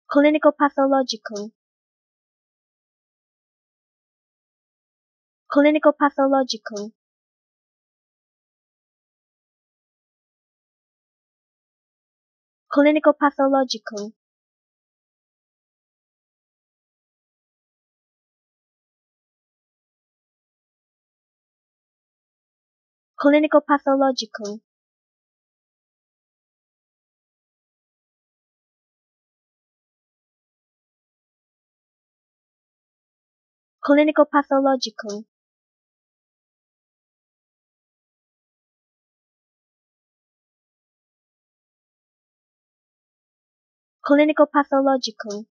clinical pathological, clinical pathological, clinical pathological, clinical pathological, clinical pathological, clinical pathological,